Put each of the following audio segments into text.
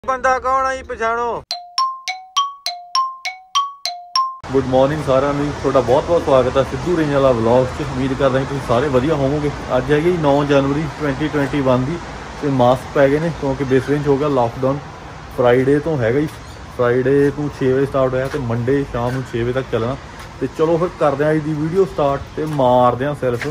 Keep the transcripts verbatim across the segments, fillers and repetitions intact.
बंदा कौन है पछाणो। गुड मॉर्निंग सारिਆਂ ਨੂੰ ਤੁਹਾਡਾ ਬਹੁਤ ਬਹੁਤ ਸਵਾਗਤ ਹੈ ਸਿੱਧੂ ਰੇਂਜ ਵਾਲਾ ਵਲੌਗ 'ਚ। ਉਮੀਦ ਕਰਦਾ ਹਾਂ ਤੁਸੀਂ ਸਾਰੇ ਵਧੀਆ ਹੋਵੋਗੇ। ਅੱਜ ਹੈਗੀ ਨੌ ਜਨਵਰੀ ट्वेंटी ट्वेंटी वन ਦੀ ਤੇ ਮਾਸਕ ਪੈ ਗਏ ਨੇ ਕਿਉਂਕਿ ਬੇਸਰੇਂਜ ਹੋ ਗਿਆ ਲਾਕਡਾਊਨ। ਫਰਾਈਡੇ ਤੋਂ ਹੈਗਾ ਹੀ, ਫਰਾਈਡੇ ਤੋਂ ਛੇ ਵਜੇ ਸਟਾਰਟ ਹੋਇਆ ਤੇ ਮੰਡੇ ਸ਼ਾਮ ਨੂੰ ਛੇ ਵਜੇ ਤੱਕ ਚੱਲਣਾ। ਤੇ ਚਲੋ ਫਿਰ ਕਰਦੇ ਹਾਂ ਅੱਜ ਦੀ ਵੀਡੀਓ ਸਟਾਰਟ ਤੇ ਮਾਰਦੇ ਹਾਂ ਸੈਲਫ।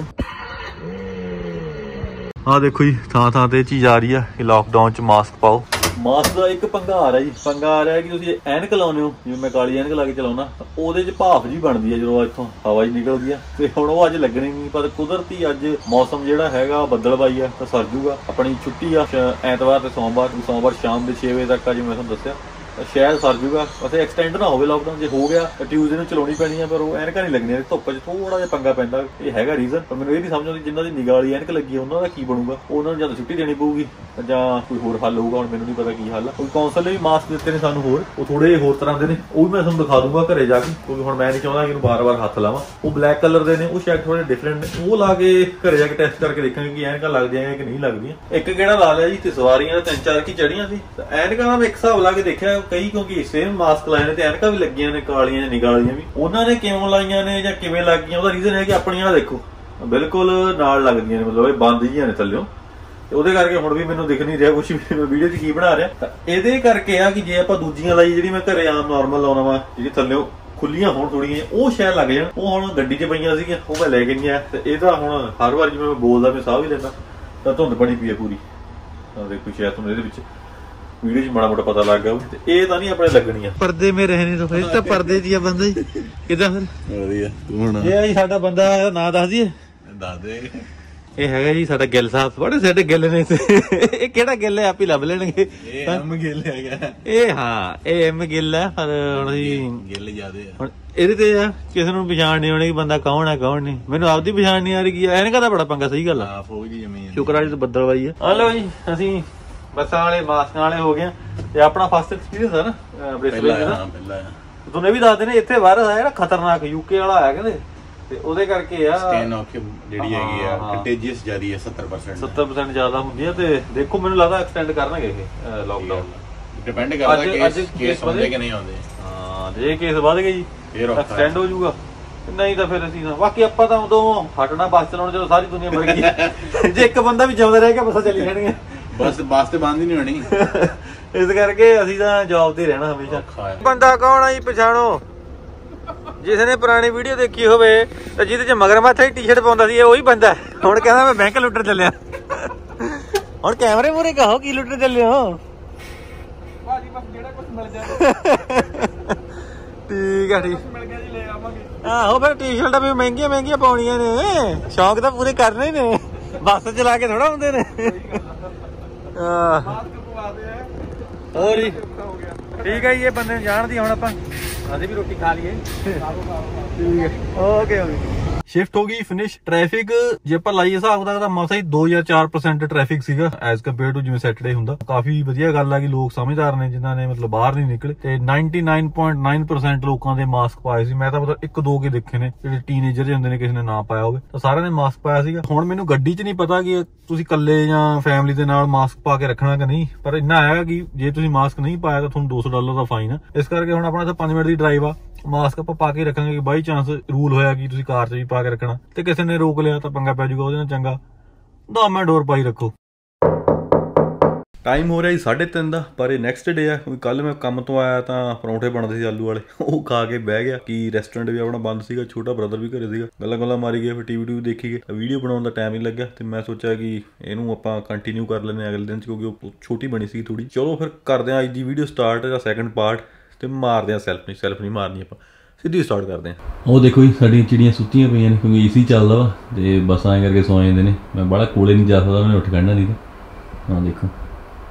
ਆ ਦੇਖੋ ਜੀ ਥਾਂ ਥਾਂ ਤੇ ਚੀਜ਼ ਆ ਰਹੀ ਆ ਕਿ ਲਾਕਡਾਊਨ 'ਚ ਮਾਸਕ ਪਾਓ। ਮਾਸਕ ਦਾ ਇੱਕ ਪੰਗਾ ਆ ਰਿਹਾ ਜੀ, ਪੰਗਾ ਆ ਰਿਹਾ ਕਿ ਤੁਸੀਂ ਐਨਕ ਲਾਉਂਦੇ ਹੋ, ਜਿਵੇਂ ਮੈਂ ਕਾਲੀ ਐਨਕ ਲਾ ਕੇ ਚਲਾਉਣਾ, ਉਹਦੇ 'ਚ ਭਾਫ ਜੀ ਬਣਦੀ ਹੈ ਜਦੋਂ ਇੱਥੋਂ ਹਵਾ ਜੀ ਨਿਕਲਦੀ ਆ। ਤੇ ਹੁਣ ਉਹ ਅੱਜ ਲੱਗਣੀ ਨਹੀਂ, ਪਰ ਕੁਦਰਤੀ ਅੱਜ ਮੌਸਮ ਜਿਹੜਾ ਹੈਗਾ ਬੱਦਲਬਾਈ ਆ ਤਾਂ ਸਰ ਜੂਗਾ। ਆਪਣੀ ਛੁੱਟੀ ਆ ਐਤਵਾਰ ਤੇ ਸੋਮਵਾਰ, ਸੋਮਵਾਰ ਸ਼ਾਮ ਦੇ ਛੇ ਵਜੇ ਤੱਕ ਆ, ਜਿਵੇਂ ਮੈਂ ਤੁਹਾਨੂੰ ਦੱਸਿਆ ਸ਼ਾਇਦ ਸਰ ਜੂਗਾ। ਵੈਸੇ ਐਕਸਟੈਂਡ ਨਾ ਹੋਵੇ ਲਾਕਡਾਊਨ, ਜੇ ਹੋ ਗਿਆ ਤਾਂ ਟਿਊਜ਼ਡੇ ਨੂੰ ਚਲਾਉਣੀ ਪੈਣੀ ਆ, ਪਰ ਉਹ ਐਨਕਾਂ ਨਹੀਂ ਲੱਗਣੀਆਂ। ਧੁੱਪ 'ਚ ਥੋੜਾ ਜਿਹਾ ਪੰਗਾ ਪੈਂਦਾ, ਇਹ ਹੈਗਾ ਰੀਜ਼ਨ। ਪਰ ਮੈਨੂੰ ਇਹ ਨਹੀਂ ਸਮਝ ਆਉਂਦੀ ਜਿਨ੍ਹਾਂ ਦੀ ਨਿਗਾਹ ਵਾਲੀ ਐਨਕ ਲੱਗੀ ਉਹਨਾਂ ਦਾ ਕੀ ਬਣੂਗਾ। ਉਹਨਾਂ ਨੂੰ ਜਾਂ ਤਾਂ ਛੁੱਟੀ ਦੇਣੀ ਪਊਗੀ ਜਾਂ ਕੋਈ ਹੋਰ ਹੱਲ ਹੋਊਗਾ। ਹੁਣ ਮੈਨੂੰ ਨਹੀਂ ਪਤਾ ਕੀ ਹੱਲ ਆ। ਕੋਈ ਕੌਂਸਲ ਨੇ ਵੀ ਮਾਸਕ ਦਿੱਤੇ ਨੇ ਸਾਨੂੰ ਹੋਰ, ਉਹ ਥੋੜੇ ਹੋਰ ਤਰ੍ਹਾਂ ਦੇ ਨੇ, ਉਹ ਵੀ ਮੈਂ ਤੁਹਾਨੂੰ ਦਿਖਾ ਦੂੰਗਾ ਘਰੇ ਜਾ ਕੇ, ਕਿਉਂਕਿ ਹੁਣ ਮੈਂ ਨਹੀਂ ਚਾਹੁੰਦਾ ਕਿ ਇਹਨੂੰ ਬਾਰ-ਬਾਰ ਹੱਥ ਲਾਵਾਂ। ਉਹ ਬਲੈਕ ਕਲਰ ਦੇ ਨੇ, ਉਹ ਸ਼ਾਇਦ ਥੋੜੇ ਡਿਫਰੈਂਟ ਨੇ। ਉਹ ਲਾ ਕੇ ਘਰੇ ਜਾ ਕੇ ਟੈਸਟ ਕਰਕੇ ਦੇਖਾਂਗੇ ਕਿ ਐਨਕਾਂ ਲੱਗਦੀਆਂ ਕਿ ਨਹੀਂ ਲੱਗਦੀਆਂ। ਇੱਕ ਕਿਹੜਾ ਲਾ ਲਿਆ ਜੀ ਤੇ ਸਵਾਰੀਆਂ ਤਿੰਨ ਚਾਰ ਕੀ ਚੜੀਆਂ ਸੀ। ਐਨਕਾਂ ਦਾ ਮੈਂ ਇੱਕ ਹਿਸਾਬ ਲਾ ਕੇ ਦੇਖਿਆ, ਕਈ ਕਿਉਂਕਿ ਸੇਮ ਮਾਸਕ ਲਾਏ ਨੇ ਤੇ ਐਨਕਾਂ ਵੀ ਲੱਗੀਆਂ ਨੇ, ਕਾਲੀਆਂ ਜਾਂ ਨਿਗਾਹ ਵਾਲੀਆਂ ਵੀ। ਉਹਨਾਂ ਨੇ ਕਿਉਂ ਲਾਈਆਂ ਨੇ ਜਾਂ ਕਿਵੇਂ ਲੱਗ ਗਈਆਂ, ਉਹਦਾ ਰੀਜ਼ਨ ਹੈ ਕਿ ਆਪਣੀਆਂ ਦੇਖੋ ਬਿਲਕੁਲ ਨਾਲ ਲੱਗਦੀਆਂ ਨੇ, ਮਤਲਬ ਇਹ ਬੰਦ ਜੀਆਂ ਨੇ ਥੱਲਿਓਂ। ਤੇ ਉਹਦੇ ਕਰਕੇ ਹੁਣ ਵੀ ਮੈਨੂੰ ਦਿਖ ਨਹੀਂ ਰਿਹਾ ਕੁਛ ਵੀ, ਮੈਂ ਵੀਡੀਓ 'ਚ ਕੀ ਬਣਾ ਰਿਹਾ। ਤਾਂ ਇਹਦੇ ਕਰਕੇ ਆ ਕਿ ਜੇ ਆਪਾਂ ਦੂਜੀਆਂ ਲਾਈ, ਜਿਹੜੀ ਮੈਂ ਘਰੇ ਆਮ ਨੋਰਮਲ ਲਾਉਣਾ ਵਾ, ਜਿਹੜੀ ਥੱਲਿਓਂ ਖੁੱਲੀਆਂ ਹੋਣ ਥੋੜੀਆਂ, ਉਹ ਸ਼ਾਇਦ ਲੱਗ ਜਾਣ। ਉਹ ਹੁਣ ਗੱਡੀ 'ਚ ਪਈਆਂ ਸੀਗੀਆਂ, ਉਹ ਮੈਂ ਲੈ ਕੇ ਨਹੀਂ ਆਇਆ। ਤੇ ਇਹਦਾ ਹੁਣ ਹਰ ਵਾਰ ਜਿਵੇਂ ਮੈਂ ਬੋਲਦਾ ਮੈਂ ਸਾਹ ਵੀ ਲੈਂਦਾ ਤਾਂ ਧੁੰਦ ਬਣੀ ਪਈ ਹੈ ਪੂਰੀ। ਤਾਂ ਦੇਖੋ ਸ਼ਾਇਦ ਤੁਹਾਨੂੰ ਇਹਦੇ ਵਿੱਚ ਵੀਡੀਓ 'ਚ ਮਾੜਾ ਮੋਟਾ ਪਤਾ ਲੱਗ ਗਿਆ। ਤੇ ਇਹ ਤਾਂ ਨਹੀਂ ਆਪਣੇ ਲੱਗਣੀਆਂ। पर्दे में रहने तो फिर तो पर्दे दी बंदा ही किदा फिर ਵਧੀਆ ਤੂੰ ਹੁਣ ये जी साडा बंदा ना दस दिए ਦੱਸ ਦੇ। ਇਹ ਹੈਗਾ ਜੀ ਸਾਡਾ ਗਿੱਲ ਸਾਹਿਬ। ਬੜੇ ਸਾਡੇ ਗਿੱਲ ਨੇ ਇਹ ਕਿਹੜਾ ਗਿੱਲ ਹੈ, ਆਪ ਹੀ ਲੱਭ ਲੈਣਗੇ। ਇਹ ਐਮ ਗਿੱਲ ਹੈਗਾ ਇਹ, ਹਾਂ ਇਹ ਐਮ ਗਿੱਲ ਹੈ। ਪਰ ਹੁਣ ਅਸੀਂ ਗਿੱਲ ਜ਼ਿਆਦੇ ਆ। ਹੁਣ ਇਹਦੇ ਤੇ ਆ ਕਿਸੇ ਨੂੰ ਪਛਾਣ ਨਹੀਂ ਆਉਣੀ ਕਿ ਬੰਦਾ ਕੌਣ ਹੈ ਕੌਣ ਨਹੀਂ। ਮੈਨੂੰ ਆਪਦੀ ਪਛਾਣ ਨਹੀਂ ਆ ਰਹੀ। ਕੀ ਐਨਕਾਂ ਦਾ ਬੜਾ ਪੰਗਾ, ਸਹੀ ਗੱਲ ਆ। ਫੌਜੀ ਜਮੀ ਸ਼ੁਕਰ ਅੱਜ ਬੱਦਲ ਬਾਈ ਆ। ਆ ਲਓ ਜੀ ਅਸੀਂ ਬੱਸਾਂ ਵਾਲੇ ਮਾਸਕਾਂ ਵਾਲੇ ਹੋ ਗਏ। ਤੇ ਆਪਣਾ ਫਸਟ ਐਕਸਪੀਰੀਅੰਸ ਹੈ ਨਾ ਬ੍ਰਿਸਬੇਨ ਦਾ। ਪਹਿਲਾਂ ਤੁਹਾਨੂੰ ਇਹ ਵੀ ਦੱਸਦੇ ਨੇ ਇੱਥੇ ਵਾਇਰਸ ਆ ਜਿਹੜਾ ਖਤਰਨਾਕ ਯੂਕੇ ਵਾਲਾ ਆਇਆ ਕਹਿੰਦੇ, ਤੇ ਉਹਦੇ ਕਰਕੇ ਆ ਸਟੇਨ ਆਫ ਜਿਹੜੀ ਹੈਗੀ ਆ ਕੰਟੇਜੀਅਸ ਜਾਰੀ ਹੈ ਸੱਤਰ ਪਰਸੈਂਟ ਸੱਤਰ ਪਰਸੈਂਟ ਜ਼ਿਆਦਾ ਹੁੰਦੀ ਹੈ। ਤੇ ਦੇਖੋ ਮੈਨੂੰ ਲੱਗਦਾ ਐਕਸਟੈਂਡ ਕਰਨਗੇ ਇਹ ਲਾਕਡਾਊਨ। ਡਿਪੈਂਡ ਕਰਦਾ ਕਿ ਕੇਸ ਹੁੰਦੇ ਕਿ ਨਹੀਂ ਹੁੰਦੇ। ਹਾਂ ਜੇ ਕੇਸ ਵੱਧ ਗਏ ਜੀ ਫਿਰ ਐਕਸਟੈਂਡ ਹੋ ਜਾਊਗਾ, ਨਹੀਂ ਤਾਂ ਫਿਰ ਅਸੀਂ ਬਾਕੀ ਆਪਾਂ ਤਾਂ ਉਦੋਂ ਹਟਣਾ ਬੱਸ ਚਲਾਉਣ ਜਦੋਂ ਸਾਰੀ ਦੁਨੀਆ ਮਰ ਗਈ। ਜੇ ਇੱਕ ਬੰਦਾ ਵੀ ਜਿਉਂਦਾ ਰਹਿ ਗਿਆ ਬੱਸਾਂ ਚੱਲੀ ਜਾਣਗੀਆਂ। ਬਸ ਬੱਸ ਤੇ ਬੰਦ ਹੀ ਨਹੀਂ ਹੋਣੀ। ਇਸ ਕਰਕੇ ਅਸੀਂ ਤਾਂ ਜੌਬ ਤੇ ਰਹਿਣਾ ਹਮੇਸ਼ਾ। ਬੰਦਾ ਕੌਣ ਆ ਜੀ ਪਛਾਣੋ। ਜਿਸ ਨੇ ਪੁਰਾਣੀ ਵੀਡੀਓ ਦੇਖੀ ਹੋਵੇ ਤਾਂ ਜਿਹਦੇ ਚ ਮਗਰਮੱਛ ਦੀ ਟੀ-ਸ਼ਰਟ ਪਾਉਂਦਾ ਸੀ, ਇਹ ਉਹੀ ਬੰਦਾ। ਹੁਣ ਕਹਿੰਦਾ ਮੈਂ ਬੈਂਕ ਲੁੱਟਣ ਚੱਲਿਆ। ਹੁਣ ਕੈਮਰੇ ਮੂਹਰੇ ਕਹੋ ਕੀ ਲੁੱਟਣ ਚੱਲੇ ਹੋ ਭਾਜੀ। ਬਸ ਜਿਹੜਾ ਕੁਝ ਮਿਲ ਜਾਵੇ ਠੀਕ ਆ, ਠੀਕ ਮਿਲ ਗਿਆ ਜੀ ਲੈ ਆਵਾਂਗੇ। ਆਹੋ ਫਿਰ ਟੀ-ਸ਼ਰਟਾਂ ਵੀ ਮਹਿੰਗੀਆਂ ਮਹਿੰਗੀਆਂ ਪਾਉਣੀਆਂ ਨੇ, ਸ਼ੌਂਕ ਤਾਂ ਪੂਰੇ ਕਰਨੇ ਹੀ ਨੇ। ਬੱਸ ਚਲਾ ਕੇ ਥੋੜਾ ਹੁੰਦੇ ਨੇ। ਹੋਰ ਜੀ ਠੀਕ ਹੈ ਜੀ, ਇਹ ਬੰਦੇ ਨੂੰ ਜਾਣਦੀ। ਹੁਣ ਆਪਾਂ ਅਸੀਂ ਵੀ ਰੋਟੀ ਖਾ ਲਈਏ। ਠੀਕ ਹੈ, ਓਕੇ ਓਕੇ। ਸ਼ਿਫਟ ਹੋ ਗਈ ਫਿਨਿਸ਼। ਟ੍ਰੈਫਿਕ ਜੇ ਆਪਾਂ ਲਾਈਏ ਹਿਸਾਬ ਦਾ ਤਾਂ ਮਸਾ ਹੀ ਦੋ ਜਾਂ ਚਾਰ ਪਰਸੈਂਟ ਟ੍ਰੈਫਿਕ ਸੀਗਾ ਐਜ਼ ਕੰਪੇਅਰ ਟੂ ਜਿਵੇਂ ਸੈਟਰਡੇ ਹੁੰਦਾ। ਕਾਫੀ ਵਧੀਆ ਗੱਲ ਆ ਕਿ ਲੋਕ ਸਮਝਦਾਰ ਨੇ ਜਿਨ੍ਹਾਂ ਨੇ ਮਤਲਬ ਬਾਹਰ ਨਹੀਂ ਨਿਕਲੇ। ਤੇ ninety nine point nine percent ਲੋਕਾਂ ਦੇ ਮਾਸਕ ਪਾਏ ਸੀ। ਮੈਂ ਤਾਂ ਮਤਲਬ ਇੱਕ ਦੋ ਕੇ ਦੇਖੇ ਨੇ ਜਿਹੜੇ ਟੀਨੇਜਰ ਜਿਹੇ ਹੁੰਦੇ ਨੇ, ਕਿਸੇ ਨੇ ਨਾ ਪਾਇਆ ਹੋਵੇ, ਤਾਂ ਸਾਰਿਆਂ ਨੇ ਮਾਸਕ ਪਾਇਆ ਸੀਗਾ। ਹੁਣ ਮੈਨੂੰ ਗੱਡੀ 'ਚ ਨਹੀਂ ਪਤਾ ਕਿ ਤੁਸੀਂ ਇਕੱਲੇ ਜਾਂ ਫੈਮਿਲੀ ਦੇ ਨਾਲ ਮਾਸਕ ਪਾ ਕੇ ਰੱਖਣਾ ਕਿ ਨਹੀਂ, ਪਰ ਇੰਨਾ ਹੈਗਾ ਕਿ ਜੇ ਤੁਸੀਂ ਮਾਸਕ ਨਹੀਂ ਪਾਇਆ ਤਾਂ ਤੁਹਾਨੂੰ ਦੋ ਸੌ ਡਾਲਰ ਦਾ ਫਾਈਨ ਆ। ਇਸ ਕਰਕੇ ਹੁਣ ਆਪਣਾ ਤਾਂ ਪੰਜ ਮਿੰਟ ਦੀ ਡਰਾਈਵ ਆ, ਮਾਸਕ ਆਪਾਂ ਪਾ ਕੇ ਰੱਖਾਂਗੇ ਕਿ ਬਾਈ ਚਾਂਸ ਰੂਲ ਹੋਇਆ ਕਿ ਤੁਸੀਂ ਕਾਰ 'ਚ ਵੀ ਪਾ ਕੇ ਰੱਖਣਾ ਤੇ ਕਿਸੇ ਨੇ ਰੋਕ ਲਿਆ ਤਾਂ ਪੰਗਾ ਪੈ ਜਾਊਗਾ। ਉਹਦੇ ਨਾਲ ਚੰਗਾ ਦਸ ਮਿੰਟ ਹੋਰ ਪਾਈ ਰੱਖੋ। ਟਾਈਮ ਹੋ ਰਿਹਾ ਜੀ ਸਾਢੇ ਤਿੰਨ ਦਾ, ਪਰ ਇਹ ਨੈਕਸਟ ਡੇ ਆ ਕਿਉਂਕਿ ਕੱਲ ਮੈਂ ਕੰਮ ਤੋਂ ਆਇਆ ਤਾਂ ਪਰੌਂਠੇ ਬਣਦੇ ਸੀ ਆਲੂ ਵਾਲੇ, ਉਹ ਖਾ ਕੇ ਬਹਿ ਗਿਆ। ਕਿ ਰੈਸਟੋਰੈਂਟ ਵੀ ਆਪਣਾ ਬੰਦ ਸੀਗਾ, ਛੋਟਾ ਬ੍ਰਦਰ ਵੀ ਘਰੇ ਸੀਗਾ, ਗੱਲਾਂ ਗੱਲਾਂ ਮਾਰੀ ਗਏ, ਫਿਰ ਟੀਵੀ ਟੂਵੀ ਦੇਖੀ ਗਏ। ਵੀਡੀਓ ਬਣਾਉਣ ਦਾ ਟਾਈਮ ਨਹੀਂ ਲੱਗਿਆ ਤੇ ਮੈਂ ਸੋਚਿਆ ਕਿ ਇਹਨੂੰ ਆਪਾਂ ਕੰਟੀਨਿਊ ਕਰ ਲੈਂਦੇ ਅਗਲੇ ਦਿਨ 'ਚ, ਕਿਉਂਕਿ ਉਹ ਛੋਟੀ ਬਣੀ ਸੀ ਥੋੜੀ। ਚਲੋ ਫਿਰ ਕਰਦੇ ਹਾਂ ਅੱਜ ਦੀ ਵੀਡੀਓ ਸਟਾਰਟ ਦਾ ਸੈਕਿੰਡ ਪਾਰਟ ਤੇ ਮਾਰਦੇ ਹਾਂ ਸੈਲਫ। ਨਹੀਂ ਸੈਲਫ ਨਹੀਂ ਮਾਰਨੀ, ਆਪਾਂ ਸਿੱਧੀ ਸਟਾਰਟ ਕਰਦੇ ਹਾਂ। ਉਹ ਦੇਖੋ ਜੀ ਸਾਡੀਆਂ ਚਿੜੀਆਂ ਸੁੱਤੀਆਂ ਪਈਆਂ ਨੇ ਕਿਉਂਕਿ ਏਸੀ ਚੱਲਦਾ ਵਾ ਤੇ ਬੱਸਾਂ ਐਂ ਕਰਕੇ ਸੌ ਜਾਂਦੇ ਨੇ। ਮੈਂ ਬੜਾ ਕੋਲੇ ਨਹੀਂ ਜਾ ਸਕਦਾ, ਉਹਨੇ ਉੱਠ ਖੜਨਾ ਨਹੀਂ ਤਾਂ। ਹਾਂ ਦੇਖੋ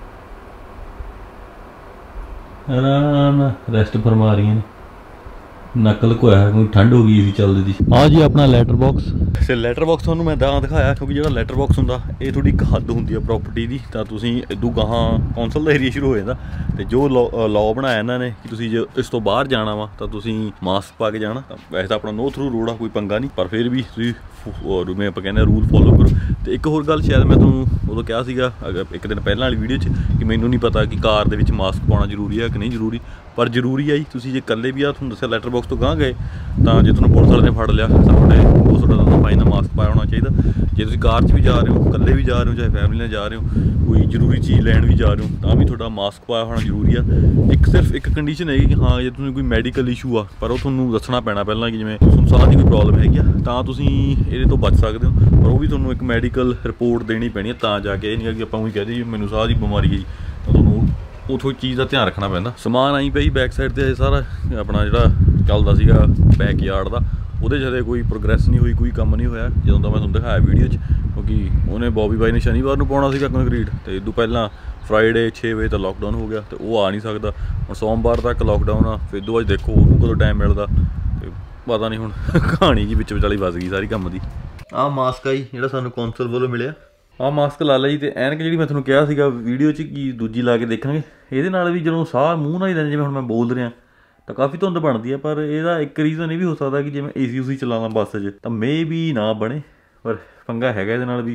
ਆਰਾਮ ਨਾਲ ਰੈਸਟ ਫਰਮਾ ਰਹੀਆਂ ਨੇ। ਨਕਲ ਕੋਇਆ ਕੋਈ ਠੰਡ ਹੋ ਗਈ ਸੀ ਚੱਲਦੀ ਦੀ। ਆ ਜੀ ਆਪਣਾ ਲੈਟਰ ਬਾਕਸ। ਤੇ ਲੈਟਰ ਬਾਕਸ ਤੁਹਾਨੂੰ ਮੈਂ ਤਾਂ ਦਿਖਾਇਆ ਕਿਉਂਕਿ ਜਿਹੜਾ ਲੈਟਰ ਬਾਕਸ ਹੁੰਦਾ ਇਹ ਥੋੜੀ ਇੱਕ ਹੱਦ ਹੁੰਦੀ ਆ ਪ੍ਰਾਪਰਟੀ ਦੀ, ਤਾਂ ਤੁਸੀਂ ਇਦੋਂ ਗਾਹਾਂ ਕੌਂਸਲ ਦਾ ਏਰੀਆ ਸ਼ੁਰੂ ਹੋ ਜਾਂਦਾ। ਤੇ ਜੋ ਲਾਅ ਬਣਾਇਆ ਇਹਨਾਂ ਨੇ ਕਿ ਤੁਸੀਂ ਜੇ ਇਸ ਤੋਂ ਬਾਹਰ ਜਾਣਾ ਵਾ ਤਾਂ ਤੁਸੀਂ ਮਾਸਕ ਪਾ ਕੇ ਜਾਣਾ। ਵੈਸੇ ਤਾਂ ਆਪਣਾ ਨੋ ਥਰੂ ਰੋਡ ਆ, ਕੋਈ ਪੰਗਾ ਨਹੀਂ, ਪਰ ਫਿਰ ਵੀ ਤੁਸੀਂ ਜਿਵੇਂ ਆਪਾਂ ਕਹਿੰਦੇ ਰੂਲ ਫੋਲੋ ਕਰੋ। ਤੇ ਇੱਕ ਹੋਰ ਗੱਲ ਸ਼ਾਇਦ ਮੈਂ ਤੁਹਾਨੂੰ ਉਦੋਂ ਕਿਹਾ ਸੀਗਾ ਇੱਕ ਦਿਨ ਪਹਿਲਾਂ ਵਾਲੀ ਵੀਡੀਓ 'ਚ ਕਿ ਮੈਨੂੰ ਨਹੀਂ ਪਤਾ ਕਿ ਕਾਰ ਦੇ ਵਿੱਚ ਮਾਸਕ ਪਾਉਣਾ ਜ਼ਰੂਰੀ ਹੈ ਕਿ ਨਹੀਂ ਜ਼ਰੂਰੀ, ਪਰ ਜ਼ਰੂਰੀ ਆ ਜੀ। ਤੁਸੀਂ ਜੇ ਇਕੱਲੇ ਵੀ ਆ, ਤੁਹਾਨੂੰ ਦੱਸਿਆ ਲੈਟਰ ਬਾਕਸ ਤੋਂ ਗਾਂਹ ਗਏ ਤਾਂ ਜੇ ਤੁਹਾਨੂੰ ਪੁਲਿਸ ਵਾਲੇ ਨੇ ਫੜ ਲਿਆ ਤਾਂ ਤੁਹਾਡੇ ਦੋ ਸੌ ਦਾ ਫਾਈਨ ਦਾ ਮਾਸਕ ਪਾਇਆ ਹੋਣਾ ਚਾਹੀਦਾ। ਜੇ ਤੁਸੀਂ ਕਾਰ 'ਚ ਵੀ ਜਾ ਰਹੇ ਹੋ, ਇਕੱਲੇ ਵੀ ਜਾ ਰਹੇ ਹੋ, ਚਾਹੇ ਫੈਮਿਲੀ ਨਾਲ ਜਾ ਰਹੇ ਹੋ, ਕੋਈ ਜ਼ਰੂਰੀ ਚੀਜ਼ ਲੈਣ ਵੀ ਜਾ ਰਹੇ ਹੋ, ਤਾਂ ਵੀ ਤੁਹਾਡਾ ਮਾਸਕ ਪਾਇਆ ਹੋਣਾ ਜ਼ਰੂਰੀ ਆ। ਇੱਕ ਸਿਰਫ ਇੱਕ ਕੰਡੀਸ਼ਨ ਹੈਗੀ ਕਿ ਹਾਂ ਜੇ ਤੁਹਾਨੂੰ ਕੋਈ ਮੈਡੀਕਲ ਇਸ਼ੂ ਆ, ਪਰ ਉਹ ਤੁਹਾਨੂੰ ਦੱਸਣਾ ਪੈਣਾ ਪਹਿਲਾਂ ਕਿ ਜਿਵੇਂ ਤੁਹਾਨੂੰ ਸਾਹ ਦੀ ਕੋਈ ਪ੍ਰੋਬਲਮ ਹੈਗੀ ਆ ਤਾਂ ਤੁਸੀਂ ਇਹਦੇ ਤੋਂ ਬਚ ਸਕਦੇ ਹੋ, ਪਰ ਉਹ ਵੀ ਤੁਹਾਨੂੰ ਇੱਕ ਮੈਡੀਕਲ ਰਿਪੋਰਟ ਦੇਣੀ ਪੈਣੀ ਹੈ ਤਾਂ ਜਾ ਕੇ। ਇਹ ਨਹੀਂ ਕਿ ਆਪਾਂ ਉਹੀ ਕਹਿ ਦਈਏ ਮੈਨੂੰ ਸਾਹ ਦੀ ਬਿਮਾਰੀ ਹੈ ਜੀ, ਤਾਂ ਤੁਹਾਨੂੰ ਉਥੋਂ ਚੀਜ਼ ਦਾ ਧਿਆਨ ਰੱਖਣਾ ਪੈਂਦਾ। ਸਮਾਨ ਆਈ ਪਈ ਬੈਕ ਸਾਈਡ ਤੇ ਸਾਰਾ ਆਪਣਾ ਜਿਹੜਾ ਚੱਲਦਾ ਸੀਗਾ ਬੈਕ ਯਾਰਡ ਦਾ, ਉਹਦੇ 'ਚ ਹਜੇ ਕੋਈ ਪ੍ਰੋਗਰੈਸ ਨਹੀਂ ਹੋਈ, ਕੋਈ ਕੰਮ ਨਹੀਂ ਹੋਇਆ ਜਦੋਂ ਦਾ ਮੈਂ ਤੁਹਾਨੂੰ ਦਿਖਾਇਆ ਵੀਡੀਓ 'ਚ, ਕਿਉਂਕਿ ਉਹਨੇ ਬੌਬੀ ਬਾਈ ਨੇ ਸ਼ਨੀਵਾਰ ਨੂੰ ਪਾਉਣਾ ਸੀਗਾ ਕੰਕਰੀਟ, ਤੇ ਇਦੋਂ ਪਹਿਲਾਂ ਫਰਾਈਡੇ ਛੇ ਵਜੇ ਤਾਂ ਲੋਕਡਾਊਨ ਹੋ ਗਿਆ ਤੇ ਉਹ ਆ ਨਹੀਂ ਸਕਦਾ। ਹੁਣ ਸੋਮਵਾਰ ਤੱਕ ਲੋਕਡਾਊਨ ਆ, ਫਿਰ ਦੋ ਅੱਜ ਦੇਖੋ ਉਹਨੂੰ ਕਦੋਂ ਟਾਈਮ ਮਿਲਦਾ, ਤੇ ਪਤਾ ਨਹੀਂ ਹੁਣ ਕਹਾਣੀ ਜੀ ਵਿੱਚ ਵਿਚਾਲੀ ਵੱਜ ਗਈ ਸਾਰੀ ਕੰਮ ਦੀ। ਆਹ ਮਾਸਕ ਆ ਜੀ ਜਿਹੜਾ ਸਾਨੂੰ ਕੌਂਸਲ ਵੱਲੋਂ ਮਿਲਿਆ, ਆਹ ਮਾਸਕ ਲਾ ਲਿਆ ਜੀ। ਤੇ ਐਨਕ ਜਿਹੜੀ ਮੈਂ ਤੁਹਾਨੂੰ ਕਿਹਾ ਸੀਗਾ ਵੀਡੀਓ 'ਚ ਕਿ ਦੂਜੀ ਲਾ ਕੇ ਦੇਖਾਂਗੇ, ਇਹਦੇ ਨਾਲ ਵੀ ਜਦੋਂ ਸਾਹ ਮੂੰਹ ਨਾਲ ਹੀ ਲੈਂਦੇ ਜਿਵੇਂ ਹੁਣ ਮੈਂ ਬੋਲ ਰਿਹਾ ਤਾਂ ਕਾਫੀ ਧੁੰਦ ਬਣਦੀ ਆ, ਪਰ ਇਹਦਾ ਇੱਕ ਰੀਜ਼ਨ ਇਹ ਵੀ ਹੋ ਸਕਦਾ ਕਿ ਜਿਵੇਂ ਏ ਸੀ ਉਸੀ ਚਲਾਉਣਾ ਬੱਸ 'ਚ ਤਾਂ ਮੇ ਵੀ ਨਾ ਬਣੇ, ਪਰ ਪੰਗਾ ਹੈਗਾ ਇਹਦੇ ਨਾਲ ਵੀ।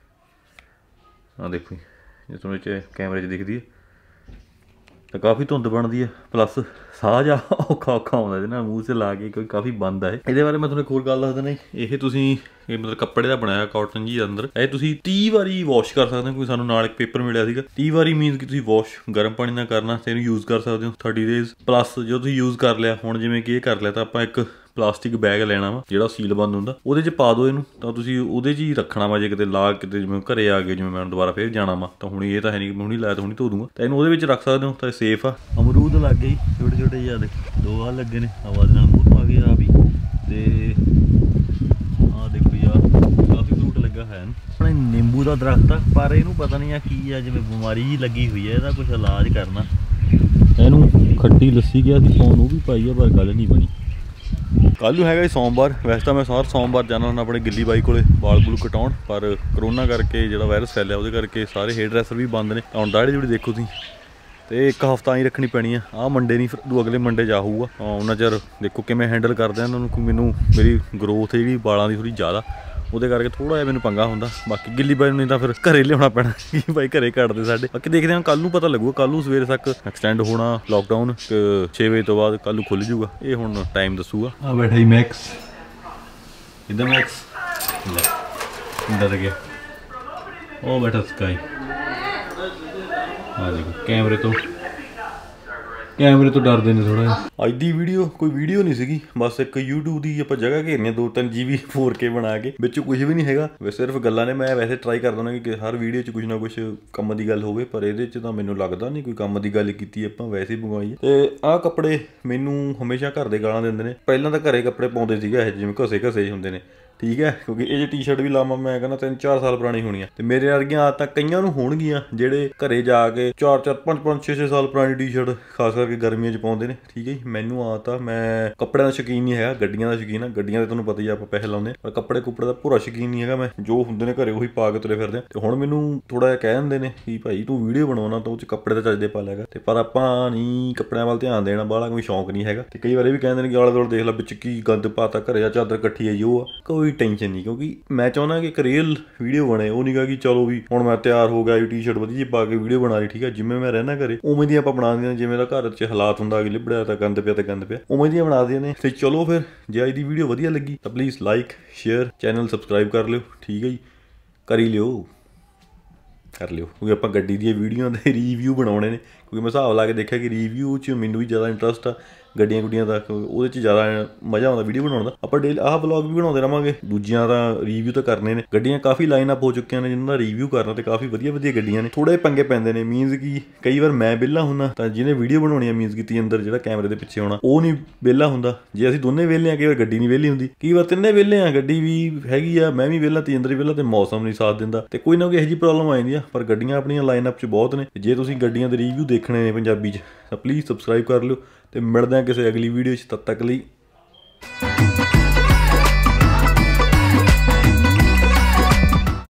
ਆਹ ਦੇਖੋ ਜੀ ਜੇ ਤੁਹਾਨੂੰ 'ਚ ਕੈਮਰੇ 'ਚ ਦਿਖਦੀ ਹੈ ਤਾਂ ਕਾਫੀ ਧੁੰਦ ਬਣਦੀ ਹੈ, ਪਲੱਸ ਸਾਹ ਜਾ ਔਖਾ ਔਖਾ ਆਉਂਦਾ ਇਹਦੇ ਨਾਲ ਮੂੰਹ 'ਚ ਲਾ ਕੇ, ਕੋਈ ਕਾਫੀ ਬੰਦ ਆ ਇਹ। ਇਹਦੇ ਬਾਰੇ ਮੈਂ ਤੁਹਾਨੂੰ ਇੱਕ ਹੋਰ ਗੱਲ ਦੱਸ ਦਿੰਦਾ, ਇਹ ਤੁਸੀਂ ਇਹ ਮਤਲਬ ਕੱਪੜੇ ਦਾ ਬਣਾਇਆ ਕਾਟਨ ਜੀ ਅੰਦਰ, ਇਹ ਤੁਸੀਂ ਤੀਹ ਵਾਰੀ ਵਾਸ਼ ਕਰ ਸਕਦੇ ਹੋ। ਕੋਈ ਸਾਨੂੰ ਨਾਲ ਇੱਕ ਪੇਪਰ ਮਿਲਿਆ ਸੀਗਾ, ਤੀਹ ਵਾਰੀ ਮੀਨਸ ਕਿ ਤੁਸੀਂ ਵਾਸ਼ ਗਰਮ ਪਾਣੀ ਨਾਲ ਕਰਨਾ ਤੇ ਇਹਨੂੰ ਯੂਜ਼ ਕਰ ਸਕਦੇ ਹੋ ਥਰਟੀ ਡੇਜ਼ ਪਲੱਸ। ਜਦੋਂ ਤੁਸੀਂ ਯੂਜ਼ ਕਰ ਲਿਆ, ਹੁਣ ਜਿਵੇਂ ਕਿ ਇਹ ਕਰ ਲਿਆ ਤਾਂ ਆਪਾਂ ਇੱਕ ਪਲਾਸਟਿਕ ਬੈਗ ਲੈਣਾ ਵਾ ਜਿਹੜਾ ਸੀਲ ਬੰਦ ਹੁੰਦਾ, ਉਹਦੇ 'ਚ ਪਾ ਦਿਓ ਇਹਨੂੰ, ਤਾਂ ਤੁਸੀਂ ਉਹਦੇ 'ਚ ਹੀ ਰੱਖਣਾ ਵਾ। ਜੇ ਕਿਤੇ ਲਾ ਕਿਤੇ ਜਿਵੇਂ ਘਰੇ ਆ ਗਏ, ਜਿਵੇਂ ਮੈਂ ਦੁਬਾਰਾ ਫੇਰ ਜਾਣਾ ਵਾ ਤਾਂ ਹੁਣ ਇਹ ਤਾਂ ਹੈ ਨਹੀਂ ਕਿ ਹੁਣੀ ਲਾਇਆ ਤਾਂ ਹੁਣੀ ਧੋ ਦੂੰਗਾ, ਤਾਂ ਇਹਨੂੰ ਉਹਦੇ ਵਿੱਚ ਰੱਖ ਸਕਦੇ ਹੋ ਤਾਂ ਸੇਫ ਆ। ਅਮਰੂਦ ਲੱਗ ਗਏ ਛੋਟੇ ਛੋਟੇ ਜਿਹੇ ਦੇ ਦੋ ਆ ਲੱਗੇ ਨੇ, ਹਵਾ ਦੇ ਨਾਲ ਮੂੰਹ ਪਾ ਗਏ ਆ ਵੀ, ਤੇ ਆਹ ਦੇਖੋ ਯਾਰ ਕਾਫੀ ਫਰੂਟ ਲੱਗਾ ਹੈ ਨਾ। ਆਪਣੇ ਨਿੰਬੂ ਦਾ ਦਰਖਤ ਆ, ਪਰ ਇਹਨੂੰ ਪਤਾ ਨਹੀਂ ਆ ਕੀ ਆ, ਜਿਵੇਂ ਬਿਮਾਰੀ ਜੀ ਲੱਗੀ ਹੋਈ ਹੈ, ਇਹਦਾ ਕੁਛ ਇਲਾਜ ਕਰਨਾ। ਇਹਨੂੰ ਖੱਟੀ ਲੱਸੀ ਗਿਆ ਸੀ ਪਾਉਣ, ਉਹ ਵੀ ਪਾਈ ਆ ਪਰ ਗੱਲ ਨਹੀਂ ਬਣੀ। ਕੱਲ੍ਹ ਨੂੰ ਹੈਗਾ ਜੀ ਸੋਮਵਾਰ, ਵੈਸੇ ਤਾਂ ਮੈਂ ਸਾਰ ਸੋਮਵਾਰ ਜਾਣਾ ਹੁੰਦਾ ਆਪਣੇ ਗਿੱਲੀ ਬਾਈ ਕੋਲੇ ਵਾਲ ਬੂਲ ਕਟਾਉਣ, ਪਰ ਕਰੋਨਾ ਕਰਕੇ ਜਿਹੜਾ ਵਾਇਰਸ ਫੈਲਿਆ ਉਹਦੇ ਕਰਕੇ ਸਾਰੇ ਹੇਅਰ ਡਰੈਸਰ ਵੀ ਬੰਦ ਨੇ। ਤਾਂ ਹੁਣ ਦਾੜੀ ਦੂੜੀ ਦੇਖੋ ਤੁਸੀਂ, ਤੇ ਇੱਕ ਹਫ਼ਤਾ ਹੀ ਰੱਖਣੀ ਪੈਣੀ ਆ। ਆਹ ਮੰਡੇ ਨਹੀਂ, ਫਿਰ ਦੂ ਅਗਲੇ ਮੰਡੇ ਜਾਊਗਾ। ਉਹਨਾਂ ਚਿਰ ਦੇਖੋ ਕਿਵੇਂ ਹੈਂਡਲ ਕਰਦੇ ਆ ਇਹਨਾਂ ਨੂੰ। ਮੈਨੂੰ ਮੇਰੀ ਗਰੋਥ ਜਿਹੜੀ ਵਾਲਾਂ ਦੀ ਥੋੜ੍ਹੀ ਜ਼ਿਆਦਾ, ਉਹਦੇ ਕਰਕੇ ਥੋੜ੍ਹਾ ਜਿਹਾ ਮੈਨੂੰ ਪੰਗਾ ਹੁੰਦਾ। ਬਾਕੀ ਗਿੱਲੀ ਬਾਈ ਨੂੰ ਨਹੀਂ ਤਾਂ ਫਿਰ ਘਰੇ ਲਿਆਉਣਾ ਪੈਣਾ ਕਿ ਬਾਈ ਘਰੇ ਕੱਢਦੇ ਸਾਡੇ। ਬਾਕੀ ਦੇਖਦੇ ਹਾਂ ਕੱਲ੍ਹ ਨੂੰ ਪਤਾ ਲੱਗੂਗਾ, ਕੱਲ੍ਹ ਨੂੰ ਸਵੇਰੇ ਤੱਕ ਐਕਸਟੈਂਡ ਹੋਣਾ ਲੋਕਡਾਊਨ, ਛੇ ਵਜੇ ਤੋਂ ਬਾਅਦ ਕੱਲ੍ਹ ਨੂੰ ਖੁੱਲ੍ਹ ਜੂਗਾ, ਇਹ ਹੁਣ ਟਾਈਮ ਦੱਸੂਗਾ। ਆ ਬੈਠਾ ਜੀ ਮੈਕਸ, ਇੱਦਾਂ ਮੈਕਸ ਡਰ ਗਿਆ, ਉਹ ਬੈਠਾ ਸਕਾਈ। ਆ ਦੇਖੋ ਕੈਮਰੇ ਤੋਂ ਕੈਮਰੇ ਤੋਂ ਡਰਦੇ ਨੇ ਥੋੜ੍ਹਾ ਜਿਹਾ। ਅੱਜ ਦੀ ਵੀਡੀਓ ਕੋਈ ਵੀਡੀਓ ਨਹੀਂ ਸੀਗੀ, ਬਸ ਇੱਕ YouTube ਦੀ ਆਪਾਂ ਜਗ੍ਹਾ ਘੇਰਨੀ ਦੋ ਤਿੰਨ ਜੀ ਬੀ ਫੋਰ ਕੇ ਬਣਾ ਕੇ, ਵਿੱਚ ਕੁਝ ਵੀ ਨਹੀਂ ਹੈਗਾ, ਵੈਸੇ ਸਿਰਫ ਗੱਲਾਂ ਨੇ। ਮੈਂ ਵੈਸੇ ਟਰਾਈ ਕਰਦਾ ਹੁੰਦਾ ਕਿ ਹਰ ਵੀਡੀਓ 'ਚ ਕੁਝ ਨਾ ਕੁਛ ਕੰਮ ਦੀ ਗੱਲ ਹੋਵੇ, ਪਰ ਇਹਦੇ 'ਚ ਤਾਂ ਮੈਨੂੰ ਲੱਗਦਾ ਨਹੀਂ ਕੋਈ ਕੰਮ ਦੀ ਗੱਲ ਕੀਤੀ ਆਪਾਂ, ਵੈਸੇ ਹੀ ਮੰਗਵਾਈ। ਤੇ ਆਹ ਕੱਪੜੇ ਮੈਨੂੰ ਹਮੇਸ਼ਾ ਘਰ ਦੇ ਗਾਲਾਂ ਦਿੰਦੇ ਨੇ। ਪਹਿਲਾਂ ਤਾਂ ਘਰੇ ਕੱਪੜੇ ਪਾਉਂਦੇ ਸੀਗੇ ਇਹ ਜਿਵੇਂ ਘਸੇ ਘਸੇ ਹੁੰਦੇ ਨੇ, ਠੀਕ ਹੈ, ਕਿਉਂਕਿ ਇਹ ਜੇ ਟੀ ਸ਼ਰਟ ਵੀ ਲਾਵਾਂ ਮੈਂ ਕਹਿੰਦਾ ਤਿੰਨ ਚਾਰ ਸਾਲ ਪੁਰਾਣੀ ਹੋਣੀ ਆ। ਤੇ ਮੇਰੇ ਵਰਗੀਆਂ ਆਦਤਾਂ ਕਈਆਂ ਨੂੰ ਹੋਣਗੀਆਂ ਜਿਹੜੇ ਘਰੇ ਜਾ ਕੇ ਚਾਰ ਚਾਰ ਪੰਜ ਪੰਜ ਛੇ ਛੇ ਸਾਲ ਪੁਰਾਣੀ ਟੀ ਸ਼ਰਟ ਖਾਸ ਕਰਕੇ ਗਰਮੀਆਂ 'ਚ ਪਾਉਂਦੇ ਨੇ, ਠੀਕ ਹੈ ਜੀ। ਮੈਨੂੰ ਆਦਤ ਆ, ਮੈਂ ਕੱਪੜਿਆਂ ਦਾ ਸ਼ੌਕੀਨ ਨਹੀਂ ਹੈਗਾ, ਗੱਡੀਆਂ ਦਾ ਸ਼ੌਕੀਨ ਆ। ਗੱਡੀਆਂ ਦੇ ਤੁਹਾਨੂੰ ਪਤਾ ਹੀ ਆਪਾਂ ਪੈਸੇ ਲਾਉਂਦੇ, ਪਰ ਕੱਪੜੇ ਕੁੱਪੜੇ ਦਾ ਪੂਰਾ ਸ਼ੌਕੀਨ ਨਹੀਂ ਹੈਗਾ ਮੈਂ। ਜੋ ਹੁੰਦੇ ਨੇ ਘਰੇ ਉਹੀ ਪਾ ਕੇ ਤੁਰੇ ਫਿਰਦੇ। ਤੇ ਹੁਣ ਮੈਨੂੰ ਥੋੜਾ ਜਿਹਾ ਕਹਿ ਦਿੰਦੇ ਨੇ ਕਿ ਭਾਈ ਤੂੰ ਵੀਡੀਓ ਬਣਾਉਣਾ ਤਾਂ ਉਹ 'ਚ ਕੱਪੜੇ ਤਾਂ ਚੱਜਦੇ ਪਾ ਲਿਆ। ਤੇ ਪਰ ਆਪਾਂ ਨਹੀਂ ਕੱਪੜਿਆਂ ਵੱਲ ਧਿਆਨ ਦੇਣਾ, ਬਾਹਲਾ ਕੋਈ ਸ਼ੌਂਕ ਨਹੀਂ ਹੈਗਾ। ਤੇ ਕਈ ਵਾਰ ਇਹ ਵੀ ਕਹਿੰਦੇ ਨੇ ਕਿ ਆਲੇ ਦੁਆਲੇ ਦੇਖ ਲੈ ਵਿੱਚ ਕੀ ਗੰਦ ਪਾਤਾ, ਘਰੇ ਆ ਚਾਦਰ ਇਕੱਠੀ ਆਈ ਉਹ ਆ, ਕੋਈ ਟੈਨਸ਼ਨ ਨਹੀਂ, ਕਿਉਂਕਿ ਮੈਂ ਚਾਹੁੰਦਾ ਕਿ ਇੱਕ ਰੀਅਲ ਵੀਡੀਓ ਬਣੇ। ਉਹ ਨਹੀਂ ਗਾ ਕਿ ਚਲੋ ਵੀ ਹੁਣ ਮੈਂ ਤਿਆਰ ਹੋ ਗਿਆ ਟੀ ਸ਼ਰਟ ਵਧੀਆ ਪਾ ਕੇ ਵੀਡੀਓ ਬਣਾ ਲਈ, ਠੀਕ ਹੈ, ਜਿਵੇਂ ਮੈਂ ਰਹਿਣਾ ਘਰੇ ਉਵੇਂ ਦੀ ਆਪਾਂ ਬਣਾਉਂਦੇ ਹਾਂ। ਜਿਵੇਂ ਦਾ ਘਰ 'ਚ ਹਾਲਾਤ ਹੁੰਦਾ ਕਿ ਲਿਬੜਿਆ ਤਾਂ ਗੰਦ ਪਿਆ ਤਾਂ ਗੰਦ ਪਿਆ, ਉਵੇਂ ਦੀਆਂ ਬਣਾਉਂਦੇ ਨੇ। ਤੇ ਚਲੋ ਫਿਰ ਜੇ ਅੱਜ ਦੀ ਵੀਡੀਓ ਵਧੀਆ ਲੱਗੀ ਤਾਂ please like share channel subscribe ਕਰ ਲਿਓ, ਠੀਕ ਹੈ ਜੀ, ਕਰ ਹੀ ਲਿਓ ਕਰ ਲਿਓ ਕਿਉਂਕਿ ਆਪਾਂ ਗੱਡੀ ਦੀਆਂ ਵੀਡੀਓ ਦੇ ਰਿਵਿਊ ਬਣਾਉਣੇ ਨੇ। ਕਿਉਂਕਿ ਮੈਂ ਹਿਸਾਬ ਲਾ ਕੇ ਦੇਖਿਆ ਕਿ ਰਿਵਿਊ 'ਚ ਮੈਨੂੰ ਵੀ ਜ਼ਿਆਦਾ ਇੰਟਰਸਟ ਆ ਗੱਡੀਆਂ ਗੁੱਡੀਆਂ ਦਾ, ਉਹਦੇ 'ਚ ਜ਼ਿਆਦਾ ਮਜ਼ਾ ਆਉਂਦਾ ਵੀਡੀਓ ਬਣਾਉਣ ਦਾ। ਆਪਾਂ ਡੇਲੀ ਆਹ ਵਲੌਗ ਵੀ ਬਣਾਉਂਦੇ ਰਹਾਂਗੇ, ਦੂਜਿਆਂ ਦਾ ਰਿਵਿਊ ਤਾਂ ਕਰਨੇ ਨੇ। ਗੱਡੀਆਂ ਕਾਫੀ ਲਾਈਨ ਅਪ ਹੋ ਚੁੱਕੀਆਂ ਨੇ ਜਿਹਨਾਂ ਦਾ ਰਿਵਿਊ ਕਰਨਾ, ਤੇ ਕਾਫੀ ਵਧੀਆ ਵਧੀਆ ਗੱਡੀਆਂ ਨੇ। ਥੋੜੇ ਪੰਗੇ ਪੈਂਦੇ ਨੇ, ਮੀਨਸ ਕਿ ਕਈ ਵਾਰ ਮੈਂ ਵਿਹਲਾ ਹੁੰਦਾ ਤਾਂ ਜਿਹਨੇ ਵੀਡੀਓ ਬਣਾਉਣੀ ਆ ਮੀਨਸ ਕੀਤੀ ਅੰਦਰ ਜਿਹੜਾ ਕੈਮਰੇ ਦੇ ਪਿੱਛੇ ਹੋਣਾ ਉਹ ਨਹੀਂ ਵਿਹਲਾ ਹੁੰਦਾ। ਜੇ ਅਸੀਂ ਦੋਨੇ ਵਿਹਲੇ ਆ, ਕਈ ਵਾਰ ਗੱਡੀ ਨਹੀਂ ਵਿਹਲੀ ਹੁੰਦੀ, ਕਈ ਵਾਰ ਤਿੰਨੇ ਵਿਹਲੇ ਆ, ਗੱਡੀ ਵੀ ਹੈਗੀ ਆ, ਮੈਂ ਵੀ ਵਿਹਲਾ ਤੇ ਅੰਦਰ ਵੀ ਵਿਹਲਾ, ਤੇ ਮੌਸਮ ਨਹੀਂ ਸਾਥ ਦਿੰਦਾ, ਤੇ ਕੋਈ ਨਾ ਕੋਈ ਇਹੋ ਜਿਹੀ ਪ੍ਰੋਬਲਮ ਆ ਜਾਂਦੀ ਆ। ਪਰ ਗੱਡੀਆਂ ਆਪਣੀਆਂ ਲਾਈਨ ਅਪ 'ਚ ਬਹੁਤ ਨੇ। ਜੇ ਤੁਸੀਂ ਗੱਡੀਆਂ ਦੇ ਰਿਵਿਊ ਦੇਖਣੇ ਨੇ ਪੰਜਾਬੀ 'ਚ ਤਾਂ ਪਲੀਜ਼ ਸਬਸਕ੍ਰਾਈਬ ਕਰ ਲਿਓ। ਤੇ ਮਿਲਦੇ ਹਾਂ ਕਿਸੇ ਅਗਲੀ ਵੀਡੀਓ 'ਚ, ਤਦ ਤੱਕ ਲਈ ਜੀ।